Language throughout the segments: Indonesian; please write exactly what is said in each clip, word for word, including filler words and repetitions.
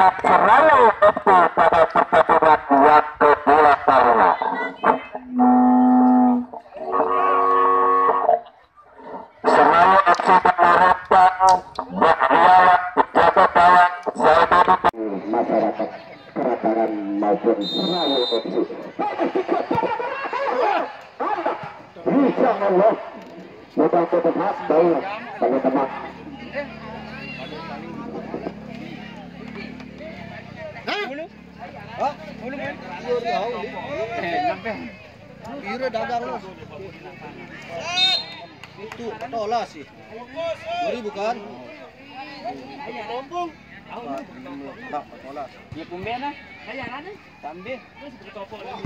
selalu itu pada pertandingan yang kedua kalinya. Selalu F C mengharapkan bahwa penjaga gawang Zainuddin masyarakat Kerataran maupun Selalu F C bisa melos mudah tetap baik bagi teman. Hah? Belum kan? Eh, sampai. Kira dagang lu. Itu tolak sih. dua ribu kan? Lompong. Tak, tolak. Dia pumben lah. Saya ada. Sambil. Terus bertopok lagi.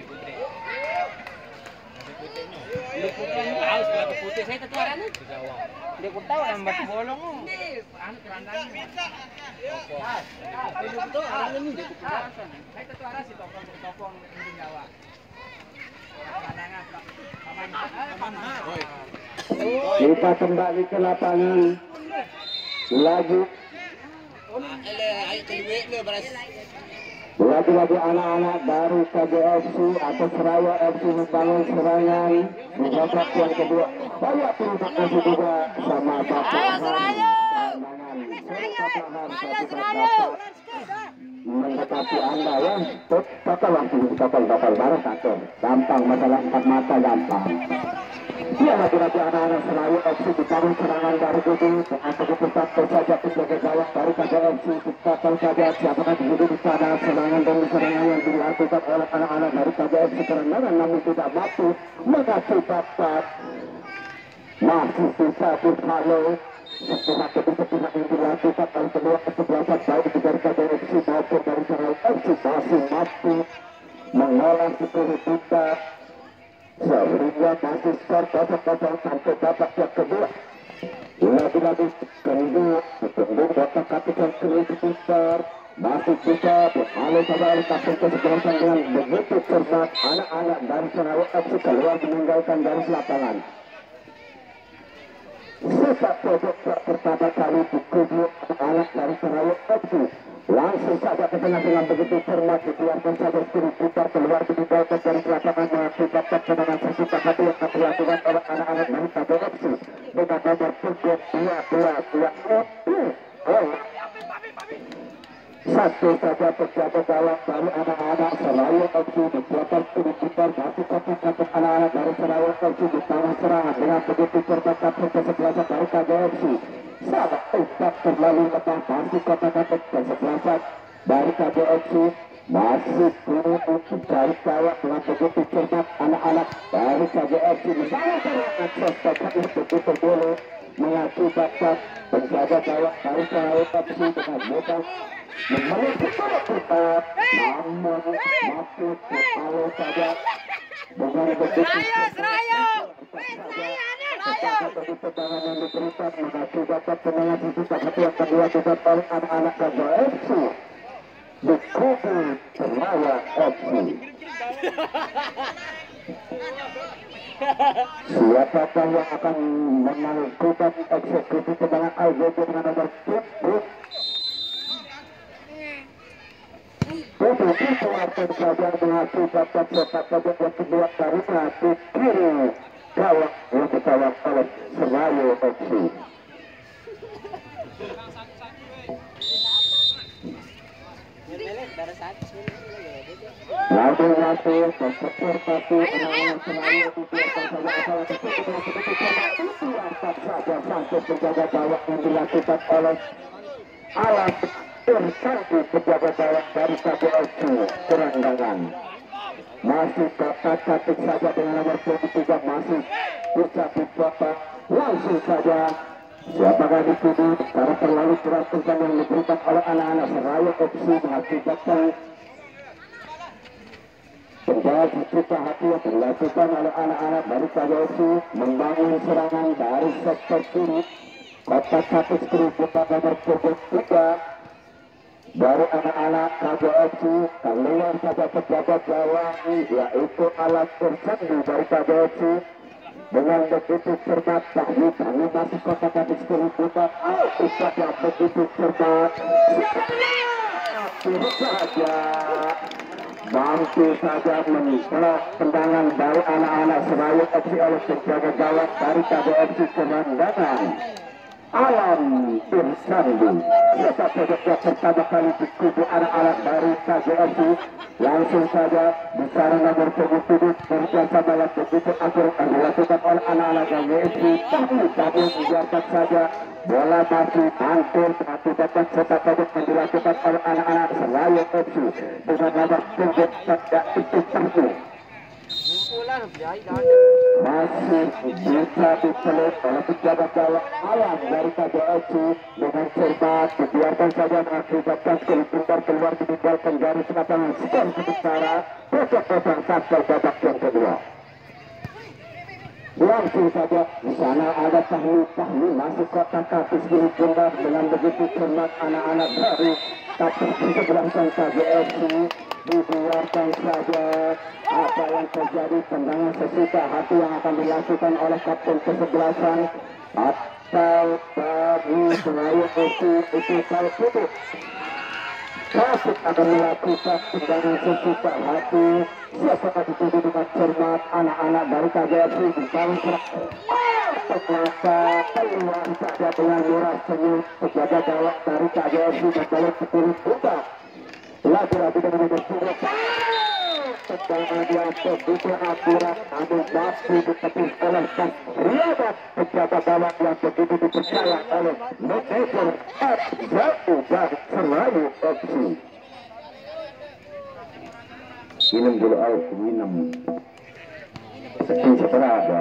Dia putih tahu sebelah putih saya tetuaran. Dia pun tahu lambat bolong. Anu kerandang. Ah, dia betul orang ini dia kejelasan. Saya tetuaran si topong topong di Jawa. Kerandangan paman. Paman. Kita kembali ke lapangan. Lagi. Ayo keluar le beras. Lagi-lagi anak-anak dari K J F C atau Seraya F C membangun serangan di babak yang kedua. Banyak terima kasih juga sama Bapak. Ayo Seraya! Ayo Seraya! Mendekati Anda ya, total langsung total total baru satu. Gampang masalah empat mata gampang. Ya lagi-lagi anak-anak Seraya F C dibangun serangan dari Gudu dengan begitu satu saja penjaga gawang dari K J F C kita tahu saja siapa di Gudu di sana serangan dan serangan yang dilakukan oleh anak-anak dari K J F C kerenangan namun tidak mampu mengakibatkan masih bisa berhalau setelah kebijakan yang dilakukan oleh kedua kesebelasan baik dari K J F C maupun dari Seraya F C masih mampu mengolah sepuluh juta sehingga masih skor kosong-kosong sampai babak yang kedua. Lagi-lagi kedua ditunggu Bapak Kapiten Kri Besar masih bisa berhalau pada oleh kapten kesebelasan dengan begitu cermat anak-anak dari Seraya F C keluar meninggalkan garis lapangan. Sepak pojok pertama kali dikubu anak dari Seraya F C langsung saja ke tengah dengan begitu cermat dikeluarkan saja Kri Besar keluar meninggalkan garis lapangan mengakibatkan serangan sesuka hati yang akan dilakukan oleh anak-anak dari K J F C dengan nomor punggung dua dua dua satu saja penjaga gawang dari anak-anak Seraya F C dikeluarkan Kri Besar masih kotak-kotak anak-anak dari Seraya F C di tengah serangan dengan begitu cermat kapten kesebelasan dari K J F C sangat cepat terlalu lemah masih kotak-kotak kesebelasan dari K J F C masih turun dari gawang dengan begitu cermat anak-anak dari K J F C sangat sangat sesuatu begitu dulu mengakibatkan penjaga gawang dari Seraya F C dengan mudah memiliki cepat namun masih terlalu saja dengan begitu Seraya, dari tendangan yang diberikan mengakibatkan tendangan sesuka hati yang kedua juga oleh anak-anak K J F C di kubu Seraya F C. Siapakah yang akan melakukan eksekusi tendangan I G P dengan nomor tujuh? Tujuh itu artinya saja mengakibatkan sepak pojok yang kedua darinya di kiri gawang yang dikawal oleh Seraya F C. Lalu-lalu mempersertasi anak-anak Seraya dibiarkan saja asal dibiarkan saja sanggup penjaga gawang yang dilakukan oleh alat tercantik penjaga gawang dari K J F C Kerandangan. Masih dapat cantik saja dengan nomor dua puluh tiga masih bisa dibapak langsung saja. Siapakah dituduh karena terlalu keras tendangan yang diberikan oleh anak-anak Seraya F C mengakibatkan tendangan sesuka hati yang dilakukan oleh anak-anak dari K J F C membangun serangan dari sektor kiri kotak satu Kri Besar nomor punggung tiga dari anak-anak K J F C keluar saja penjaga gawang yaitu alat tercandu dari K J F C dengan begitu cermat tapi kami masih kotak satu Kri Besar oh saja begitu cermat mampu saja mampu saja mencolok tendangan dari anak-anak Serayu F C oleh penjaga gawang dari K D F C Kemandangan Alam Irsandi. Sepak pojoknya pertama kali di kubu anak-anak dari K D F C, langsung saja bicara nomor tujuh tujuh bersama yang begitu akurat yang dilakukan oleh anak-anak K D F C, tapi kami membiarkan saja bola masih hampir mengakibatkan sepak pojok yang dilakukan oleh anak-anak Serayu F C dengan nomor tujuh tidak itu satu. Masih bisa dipelut oleh penjaga gawang Alam dari K D F C dengan cermat dibiarkan saja mengakibatkan keluar keluar meninggalkan garis lapangan skor sementara pojok-pojok sampai babak yang kedua. Langsung saja di sana ada Tahli-Tahli masuk kotak kapus milik Jember dengan begitu cermat anak-anak dari kapus di sebelah sang K D F C dibiarkan saja apa yang terjadi, tendangan sesuka hati yang akan dilakukan oleh kapten kesebelasan atau dari Serayu F C itu kalau putus Kasih akan melakukan tendangan sesuka hati. Siapa dituju dengan cermat anak-anak dari K D F C di bawah ternyata keluar saja dengan murah senyum penjaga gawang dari K D F C dan dalam sekurang buka lagi-lagi dengan bersurat tendangan yang begitu akurat namun masih ditepis oleh sang Riadat penjaga gawang yang begitu dipercaya oleh manajer F Z U dari Serayu F C. Minum dulu air, minum sekian seberapa.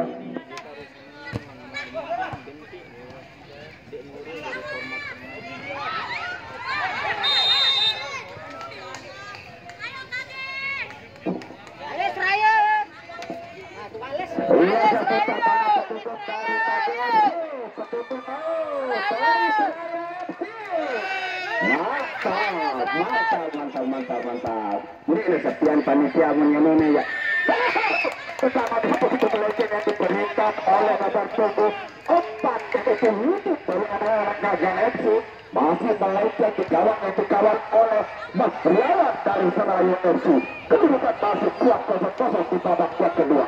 Mantap, mantap, mantap, mantap. Ini sekian panitia menyenuni ya. Pertama begitu melenceng yang diberikan oleh nomor tujuh empat itu wujud dari anak-anak Naga F C masih melenceng di gawang yang dikawal oleh Mas Riawan dari Serayu F C. Kedudukan masih kuat kosong kosong di babak yang kedua.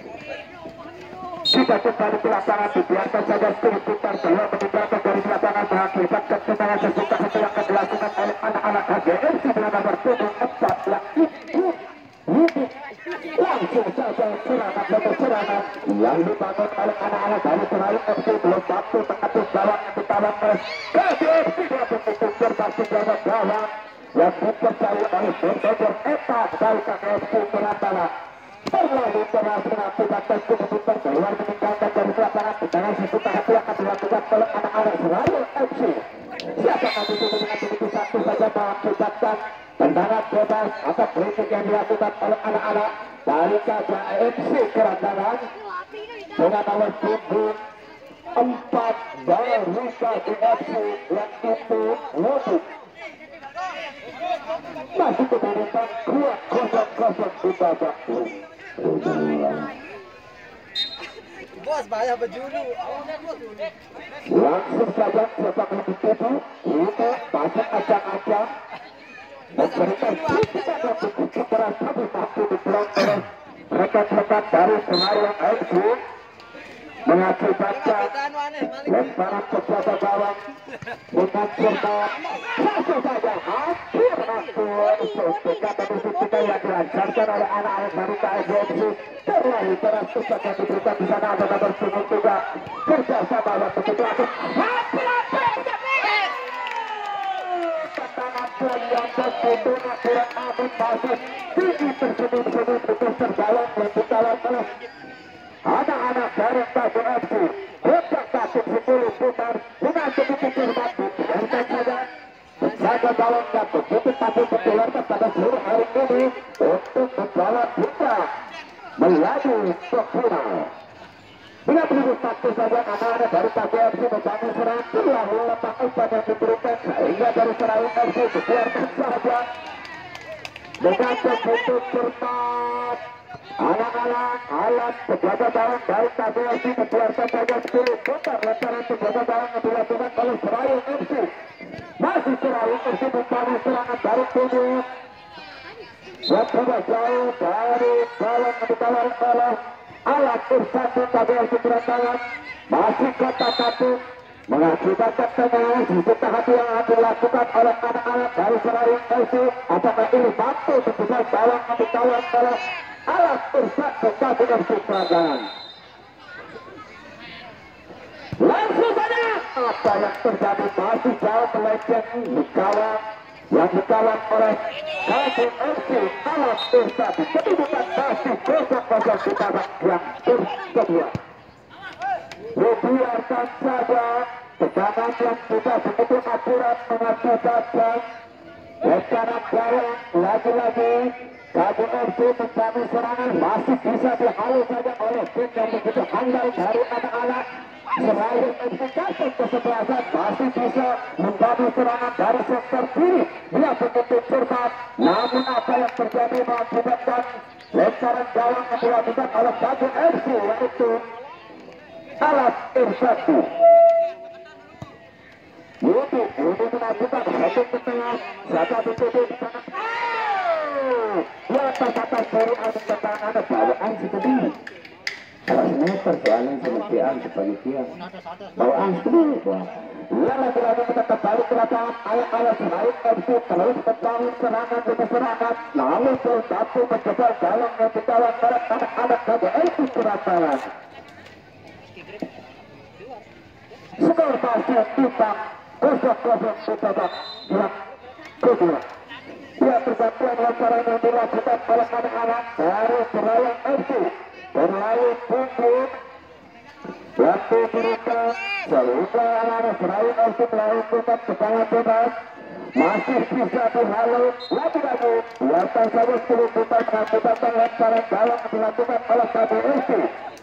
Kita kembali ke lapangan dibiarkan saja sepuluh putar keluar meninggalkan dari lapangan mengakibatkan tendangan sesuka hati yang akan dilakukan oleh anak-anak K D F C dengan nomor tujuh empat yang itu wujud langsung saja serangan nomor serangan yang dibangun oleh anak-anak dari Serayu F C belum mampu mengatur gawang yang ditawar oleh K D F C dengan begitu berbagi gawang gawang yang dipercaya oleh manajer Eta dari K D F C Kelantangan. Terlalu keras mengakibatkan kedudukan keluar meninggalkan dari lapangan tendangan sesuka hati yang akan dilakukan oleh anak-anak Serayu F C. Siapa yang dituju dengan begitu satu saja mengakibatkan tendangan bebas atau kritik yang dilakukan oleh anak-anak dari K D F C Kelantangan dengan nomor tujuh empat dari K D F C yang itu wujud masih kedudukan kuat kosong kosong di babak ini. Bos bahaya bejulu. Langsung saja sepak lebih tujuh kita pasang acak-acak memberikan kritikan yang begitu keras tapi mampu dipelang oleh rekan-rekan dari Serayu F C mengakibatkan lemparan penjaga gawang dengan cermat langsung saja hampir masuk suntikan dan suntikan yang dilancarkan oleh anak-anak dari K D F C terlalu keras susah yang diberikan di sana ada nomor sepuluh juga kerjasama yang begitu aktif hampir-hampir tendangan poin yang begitu akurat namun masih tinggi tersenyum-senyum itu tergawang yang dikawal oleh anak-anak dari K D F C kotak kaki sepuluh putar dengan begitu cermat dibiarkan saja penjaga gawangnya begitu tapi dikeluarkan pada seluruh hari ini untuk membawa kita melaju ke final. Bila begitu satu saja anak-anak dari K D F C membangun serangan terlalu lemah umpan yang diberikan sehingga dari Serayu F C dibiarkan saja dengan begitu cermat anak-anak alat penjaga gawang dari K D F C membiarkan saja sepuluh putar lantaran penjaga gawang yang dilakukan oleh Serayu F C. Masih Serayu F C membangun serangan dari tujuh yang tidak jauh dari gawang yang dikawal oleh alat bersatu K B L kedatangan masih kota satu mengakibatkan tendangan di juta hati yang akan dilakukan oleh anak-anak dari Selayang F C. Apakah ini mampu sebesar gawang yang dikawal oleh alat bersatu K B L kedatangan? Langsung saja apa yang terjadi masih jauh melenceng dikawal yang dikawal oleh K B F C alat bersatu. Kedudukan masih kosong kosong di babak yang kedua. Dibiarkan saja tendangan yang sudah begitu akurat mengakibatkan lemparan gawang lagi-lagi K B F C mencari serangan masih bisa dihalau saja oleh tim yang begitu handal dari anak-anak Selayang F C. Kasih kesebelasan masih bisa menjadi serangan dari sektor kiri. Dia begitu cermat, namun apa yang terjadi mengakibatkan lemparan gawang yang dilakukan oleh K B F C yaitu alat bersatu. Yudi, Yudi melakukan satu ke tengah, satu tujuh ke tengah. Di atas atas dari atas tentang ada bawaan sekediri. Kalau meter soalnya semestian sepanitia. Bawaan sekediri. Ia lagi-lagi kita kembali ke lapangan ala-ala Selayang F C terus membangun serangan demi serangan. Lalu bersatu mencoba gawang yang dikawal oleh anak-anak K B L Surabaya. Skor masih timbang kosong kosong di babak yang kedua. Ia pergantian lemparan yang dilakukan oleh anak-anak dari Selayang F C. Berlalu punggung waktu berikan sehingga anak-anak Selayang F C melakukan tendangan bebas. Masih bisa dihalau lagi-lagi. Biarkan saja sepuluh putar mengakibatkan lemparan gawang yang dilakukan oleh K B F C.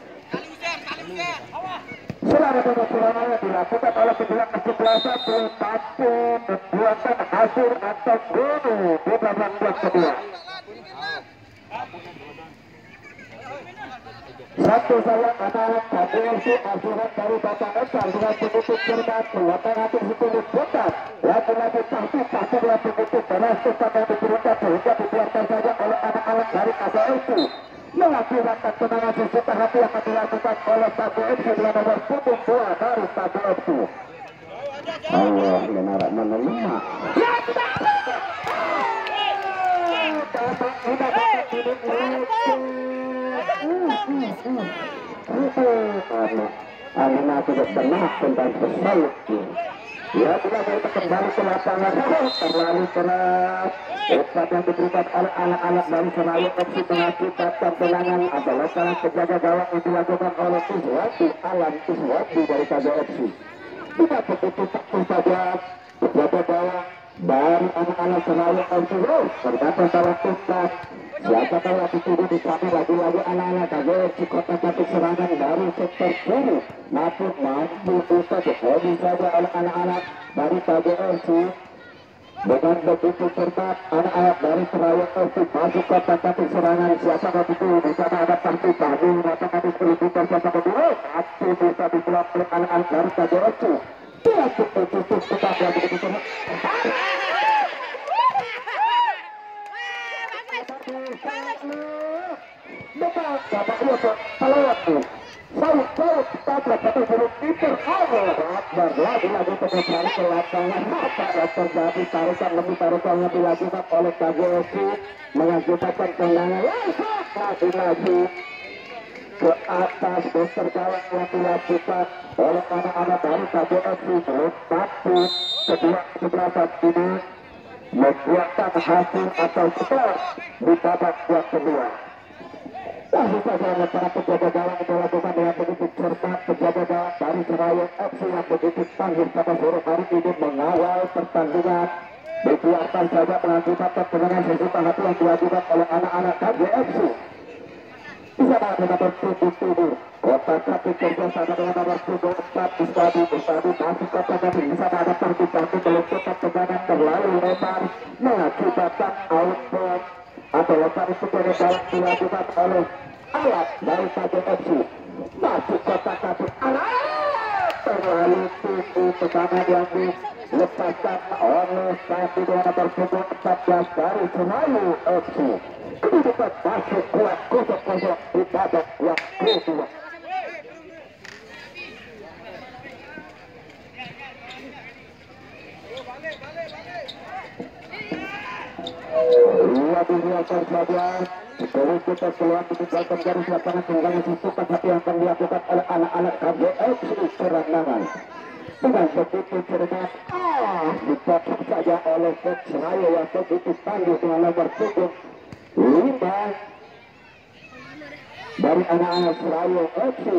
Selama banyak serangan yang dilakukan oleh kedua kesebelasan belum mampu membuahkan hasil atau gol di babak yang kedua. Satu saya anak-anak K B F C asuhan dari Bapak Ekar dengan begitu cermat melakukan hati sepuluh putar. Lagi-lagi pasti pasti dengan begitu keras tetap yang diberikan sehingga dibiarkan saja oleh anak-anak dari K B F C. Mengakibatkan tendangan sejuta hati yang dilakukan oleh K B F C dengan nomor punggung dua dari K B F C. Allah yang arah menelemah. Alina tidak pernah tentang pesawat. Ya tidak mereka kembali ke lapangan terlalu keras. Lepas yang diberikan oleh anak-anak dari Selayang F C mengakibatkan tendangan adalah salah penjaga gawang yang dilakukan oleh Iswati Alam Iswati dari K B F C. Tidak begitu takut saja penjaga gawang dari anak-anak Selayang F C terdapat salah tuntas. Siapa tahu yang dituduh di sana lagi-lagi anak-anak K B F C kota cantik serangan dari sektor kiri. Namun mampu bisa dihalau saja oleh anak-anak dari K B F C. Dengan begitu cermat anak-anak dari Selayang F C masuk kota cantik serangan. Siapa tahu itu di sana ada parti baru melakukan distributor siapa kedua. Mampu bisa dibuat oleh anak-anak dari K B F C. Tidak cukup-cukup tetap yang begitu cermat. Betul, Bapak Ibu, pelawat nih. Saut-saut, tabrak satu buruk kiper. Allah Akbar, lagi-lagi kembali ke lapangan. Apa yang terjadi? Tarikan lebih tarikan yang dilakukan oleh K B F C mengakibatkan tendangan langsung lagi-lagi ke atas booster gawang yang dilakukan oleh anak-anak dari K B F C. Tapi kedua kesebelasan ini membuahkan hasil atau skor di babak yang kedua. Langsung saja para penjaga gawang yang dilakukan dengan begitu cermat. Penjaga gawang dari Selayang F C yang begitu tangguh pada sore hari ini mengawal pertandingan. Dibiarkan saja mengakibatkan tendangan sejuta hati yang dilakukan oleh anak-anak K B F C. Bisa ada nomor tujuh kota cantik kerjasama dengan nomor punggung empat Ustadi Ustadi masih kota cantik. Bisa ada parti-parti melakukan tendangan terlalu lebar mengakibatkan outbound atau lebar sebagai gawang dilakukan oleh alat dari K B F C. Masih kota cantik alat terlalu tinggi tendangan yang lepaskan oleh kaki dua nomor punggung empat belas dari Senayu F C. Kedudukan masuk kuat kosong-kosong di babak yang kedua. Dua dunia saja. Kalau kita keluar meninggalkan garis lapangan tendangan sesuka hati yang akan dilakukan oleh anak-anak K G F C Serangan. Dengan begitu cermat, ah, dipotong saja oleh Coach Senayu yang begitu tangguh dengan nomor punggung lima dari anak-anak Senayu F C.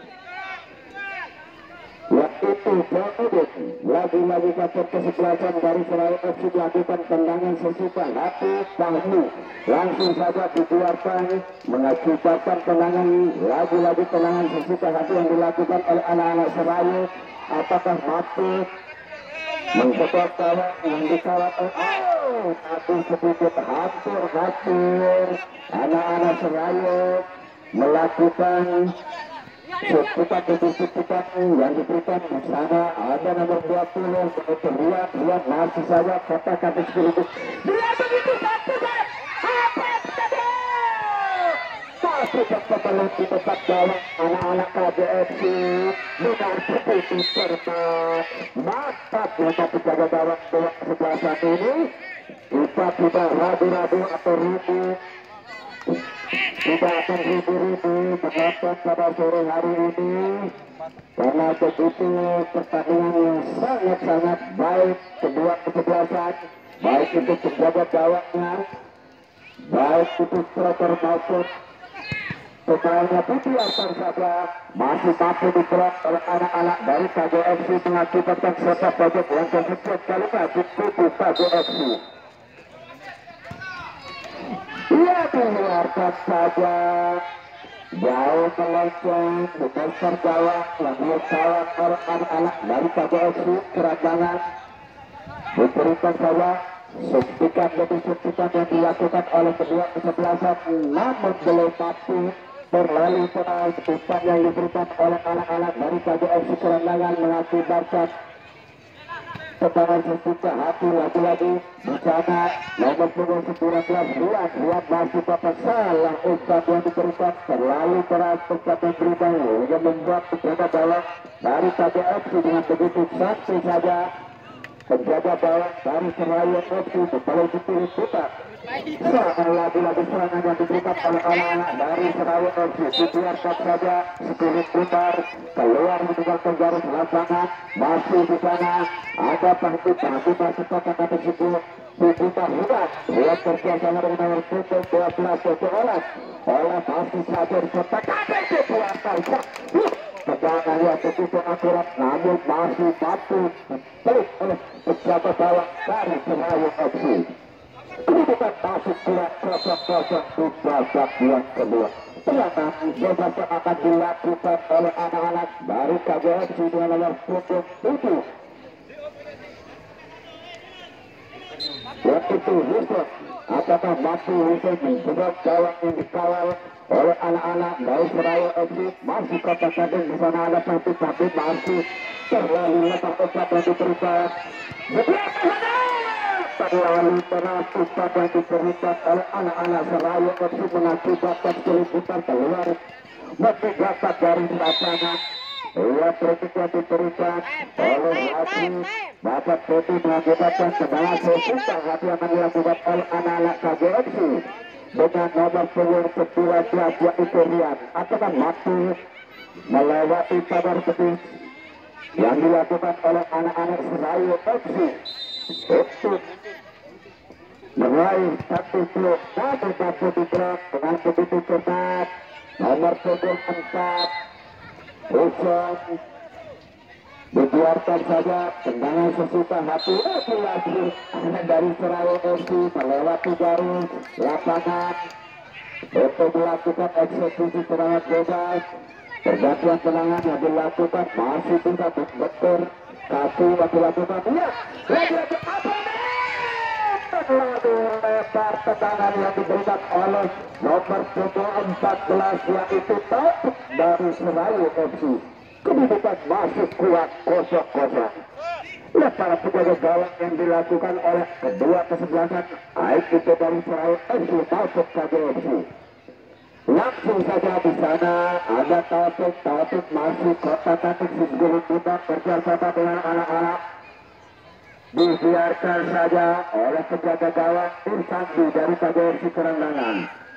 Waktu itu Jodit lagi-lagi kapten kesebelasan dari Senayu F C melakukan tendangan sesuka hati Fahmi, langsung saja dikeluarkan mengakibatkan tendangan lagi-lagi tendangan sesuka hati yang dilakukan oleh anak-anak Senayu. Apakah mati mencetak kawan yang dikawal oleh oh, tapi sedikit hampir-hampir anak-anak Senayu melakukan seputar kedudukan yang diberikan di sana. Ada nomor dua puluh begitu lihat lihat masih saja kotak kaki sedikit dia begitu satu dan apa yang terjadi masih tetap di tempat gawang anak-anak K G F C dengan begitu cermat mantap untuk penjaga gawang dua sebelah satu ini. Kita tidak ragu-ragu atau ribu tidak akan ribu-ribu menonton pada sore hari ini karena begitu pertandingan yang sangat-sangat baik kedua kesebelasan, baik itu penjaga gawangnya, baik itu striker maupun pemainnya. Dibiarkan saja masih mampu diblok oleh anak-anak dari K G F C mengakibatkan sepak pojok yang kesekian kalinya di tubuh K G F C. Ia dikeluarkan saja jauh melenceng di dasar gawang yang dikawal oleh anak-anak dari K G F C Keranjangan. Diberikan saja suntikan demi suntikan yang dilakukan oleh kedua kesebelasan, namun belum mampu berlalu penal. Umpan yang diberikan oleh anak-anak dari K G F C Keranjangan mengakibatkan tendangan sesuka hati lagi-lagi di sana. Nomor punggung sembilan belas lihat lihat masih bapak salah umpan yang diberikan terlalu keras umpan berikan yang membuat penjaga gawang dari K G F C dengan begitu santai saja penjaga gawang dari Senayu F C kembali dipilih putar. Serangan lagi-lagi serangan yang diberikan oleh anak-anak dari Senayu F C dibiarkan saja sepuluh putar keluar meninggalkan garis lapangan. Masih di sana ada Fahmi, Fahmi masih pakai kata sepuluh diputar hidup lihat kerjasama dengan nomor punggung dua belas oleh oleh masih saja diputar tapi dikeluarkan tendangan yang begitu akurat namun masih mampu pelik oleh penjaga gawang dari Senayu F C. Kedudukan masuk kuat kosong-kosong di babak yang kedua. Serangan bebas akan dilakukan oleh anak-anak dari K G F C dengan nomor punggung tujuh. Waktu itu Hussein, apakah mampu Hussein menjebak gawang yang dikawal oleh anak-anak dari Senayu F C? Masih kotak kaki di sana ada satu tapi masih terlalu letak otak yang diberikan. Terlalu keras umpan yang diberikan oleh anak-anak Senayu F C mengakibatkan keributan keluar meninggalkan dari lapangan. Ia kritik yang diberikan oleh Haji Bapak Peti mengakibatkan tendangan sesuka hati yang dilakukan oleh anak-anak K G F C dengan nomor punggung sembilan belas yaitu Rian. Apakah mampu melewati pagar betis yang dilakukan oleh anak-anak Senayu F C untuk meraih satu blok namun mampu diblok dengan begitu cepat nomor punggung empat Hussein. Dibiarkan saja tendangan sesuka hati lagi-lagi anak dari Senayu F C melewati garis lapangan untuk melakukan eksekusi serangan bebas. Pergantian tendangan yang dilakukan masih bisa bentur kaki yang dilakukan. Lihat lagi-lagi apa terlalu lebar tendangan yang diberikan oleh nomor punggung empat belas yaitu Taufik dari Senayu F C. Kedudukan masih kuat kosong-kosong. Lihat para penjaga gawang yang dilakukan oleh kedua kesebelasan, baik itu dari Serai F C maupun K J F C. Langsung saja di sana ada Taufik. Taufik masih kotak atik Sigurd Budak bersama dengan anak-anak. Dibiarkan saja oleh penjaga gawang Irsandi dari K J F C Kerangdangan.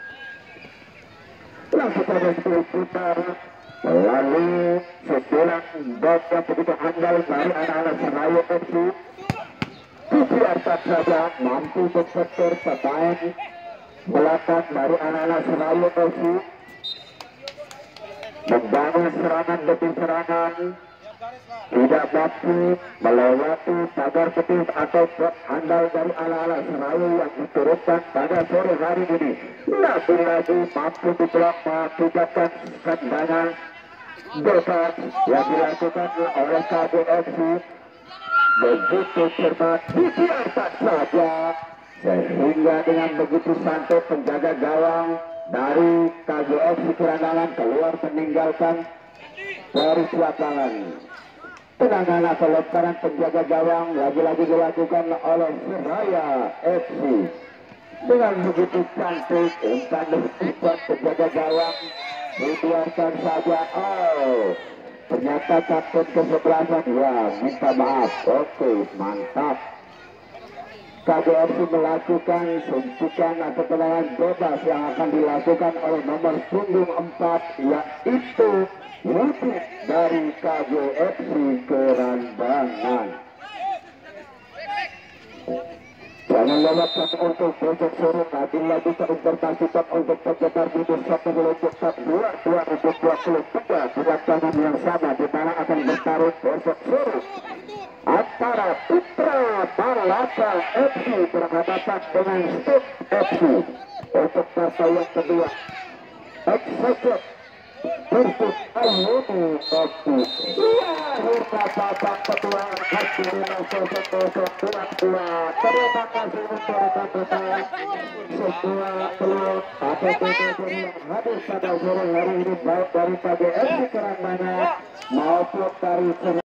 Langsung saja sepuluh putar melalui sebulan dot yang begitu handal dari anak-anak Serai F C. Dibiarkan saja mampu bersetor pemain belakang dari anak-anak Serai F C membangun serangan demi serangan, tidak mampu melewati pagar betis atau blok handal dari anak-anak Serai yang diturunkan pada sore hari ini. Lagi-lagi mampu diblok mengakibatkan tendangan bebas yang dilakukan oleh K J F C. Begitu cermat, dibiarkan saja sehingga dengan begitu santai penjaga gawang dari K J F C Kerangdangan keluar meninggalkan garis lapangan. Tendangan atau lemparan penjaga gawang lagi-lagi dilakukan oleh Seraya F C. Dengan begitu cantik umpan dari penjaga gawang dibiarkan saja. Oh, ternyata kapten kesebelasan, ya minta maaf. Oke, mantap. K J F C melakukan suntikan atau tendangan bebas yang akan dilakukan oleh nomor punggung empat, yaitu Wujud dari K J F C Kerangdangan. Jangan lewatkan untuk besok sore lagi-lagi terinterpretasikan untuk pencetak bibir satu untuk dua dua untuk dua puluh tiga kedatangan yang sama di mana akan bertarung besok sore antara Putra Malaka F C berhadapan dengan Step F C untuk partai yang kedua. Execute versus Ayuni F C. Ya, hingga babak kedua hasilnya sosok sosok dua dua. Terima kasih untuk rekan-rekan semua peluang atau P T P yang hadir pada sore hari ini baik dari K J F C Kerangdangan maupun dari